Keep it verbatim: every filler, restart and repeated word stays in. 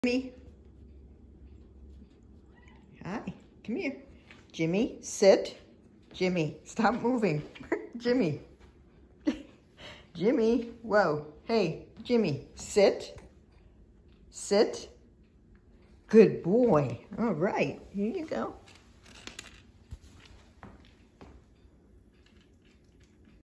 Jimmy. Hi, come here. Jimmy, sit. Jimmy, stop moving. Jimmy. Jimmy, whoa. Hey, Jimmy, sit. Sit. Good boy. All right, here you go.